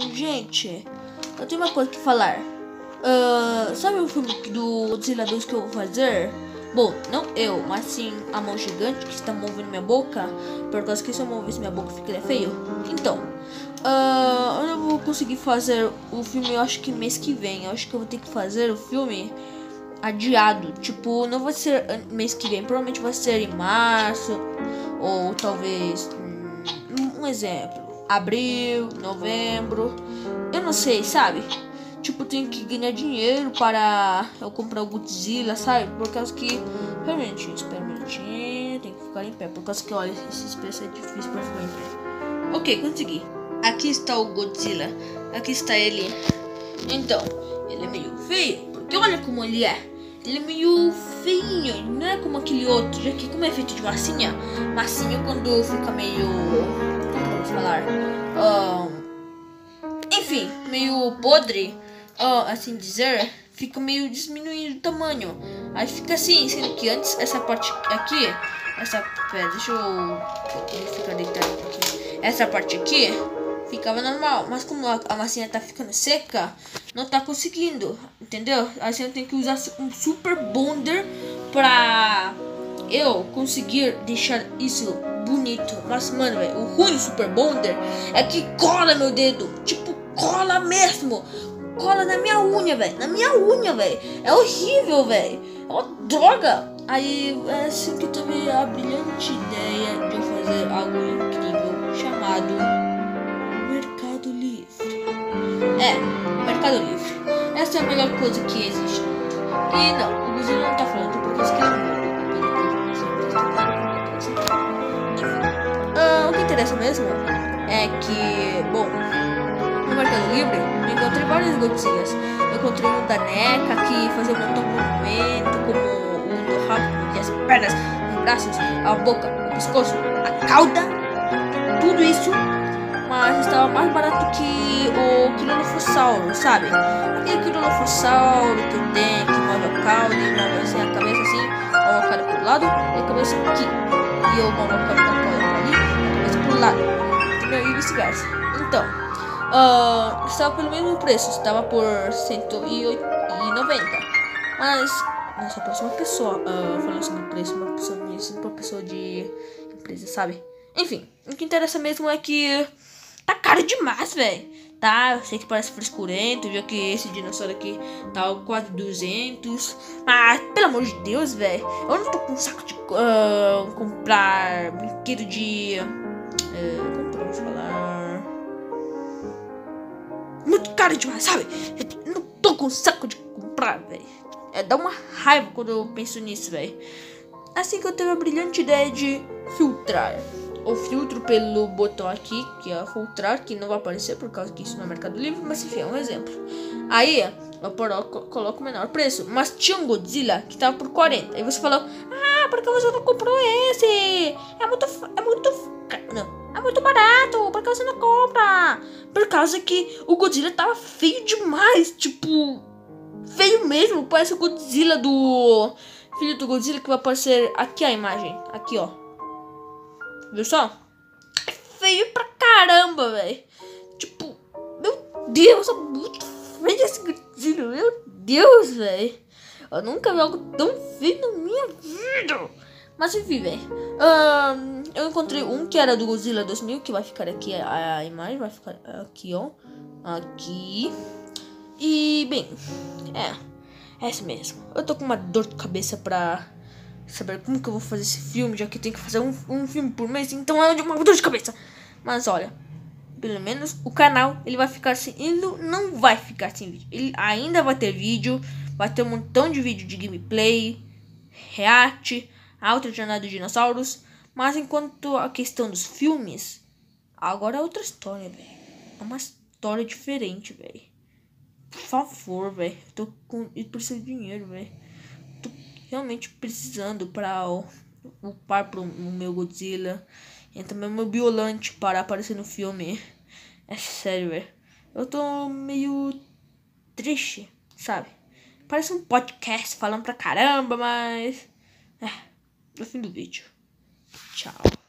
gente, eu tenho uma coisa que falar. Sabe o filme do Godzilla 2 que eu vou fazer? Bom, não eu, mas sim a mão gigante que está movendo minha boca. Por causa que se eu movesse minha boca ficaria feio. Então, eu não vou conseguir fazer o filme, eu acho que mês que vem. Eu acho que eu vou ter que fazer o filme adiado. Tipo, não vai ser mês que vem, provavelmente vai ser em março. Ou talvez, um exemplo, abril, novembro. Eu não sei, sabe? Tipo, eu tenho que ganhar dinheiro para eu comprar o Godzilla, sabe? Por causa que, realmente, espera um minutinho, tem que ficar em pé. Por causa que, olha, esse espaço é difícil para ficar em pé. Ok, consegui. Aqui está o Godzilla. Aqui está ele. Então, ele é meio feio, porque olha como ele é. Ele é meio feinho, não é como aquele outro, já que como é feito de massinha. Massinha quando fica meio... como vamos falar? Enfim, meio podre. Assim dizer, fica meio diminuindo o tamanho. Aí fica assim, sendo que antes essa parte aqui, pera, deixa eu ficar deitado aqui. Essa parte aqui ficava normal, mas como a massinha tá ficando seca, não tá conseguindo, entendeu? Aí você tem que usar um super bonder pra eu conseguir deixar isso bonito. Mas mano, véio, o ruim do super bonder é que cola meu dedo, tipo cola mesmo. Cola na minha unha, velho. Na minha unha, velho. É horrível, velho. É uma droga. Aí, é assim que teve a brilhante ideia de eu fazer algo incrível chamado Mercado Livre. Mercado Livre. Essa é a melhor coisa que existe. E não, o Godzilla não tá falando porque isso que o que interessa mesmo é que, bom, no Mercado Livre eu encontrei vários Godzillas. Eu encontrei um da NECA que fazia um montão de movimento, como o do rabo, as pernas, os braços, a boca, o pescoço, a cauda, tudo isso. Mas estava mais barato que o Quironofossauro, sabe? Aquele Quironofossauro que tem, que move a cauda e move assim a cabeça assim, move a cara pro lado e a cabeça aqui. E eu movo a cauda pra ali, a cabeça pro lado. Entendeu? E vice-versa. Então, estava pelo mesmo preço, estava por 190. Mas nossa, parece uma pessoa falando assim do preço, uma pessoa de empresa, sabe? Enfim, o que interessa mesmo é que tá caro demais, velho. Tá, eu sei que parece frescurento, já que esse dinossauro aqui tá quase 200. Mas, pelo amor de Deus, velho, eu não tô com saco de comprar brinquedo de... como podemos falar? Muito caro demais, sabe? Eu não tô com saco de comprar, velho. Dá uma raiva quando eu penso nisso, velho. Assim que eu tive a brilhante ideia de filtrar. O filtro pelo botão aqui, que é filtrar, que não vai aparecer por causa que isso não é Mercado Livre, mas enfim, é um exemplo. Aí eu coloco o menor preço, mas tinha um Godzilla que tava por 40. Aí você falou, por que você não comprou esse? É muito barato, por que você não compra? Por causa que o Godzilla tava feio demais, tipo, feio mesmo. Parece o Godzilla do filho do Godzilla que vai aparecer aqui a imagem, aqui ó. Viu só? É feio pra caramba, velho. Tipo, meu Deus, é muito feio esse Godzilla. Meu Deus, velho. Eu nunca vi algo tão feio na minha vida. Mas enfim, velho. Eu encontrei um que era do Godzilla 2000, que vai ficar aqui a imagem. Vai ficar aqui, ó. Aqui. E, bem, é esse mesmo. Eu tô com uma dor de cabeça pra saber como que eu vou fazer esse filme, já que eu tenho que fazer um filme por mês, então é uma dor de cabeça. Mas olha, pelo menos o canal, ele vai ficar sem... Ele não vai ficar sem vídeo. Ele ainda vai ter vídeo, vai ter um montão de vídeo de gameplay, react, a outra jornada dos dinossauros. Mas enquanto a questão dos filmes, agora é outra história, velho. É uma história diferente, velho. Por favor, velho. Eu preciso de dinheiro, velho. Realmente precisando para upar pro meu Godzilla e também o meu Biolante para aparecer no filme. É sério, velho. Eu tô meio triste, sabe? Parece um podcast falando pra caramba, mas no fim do vídeo. Tchau.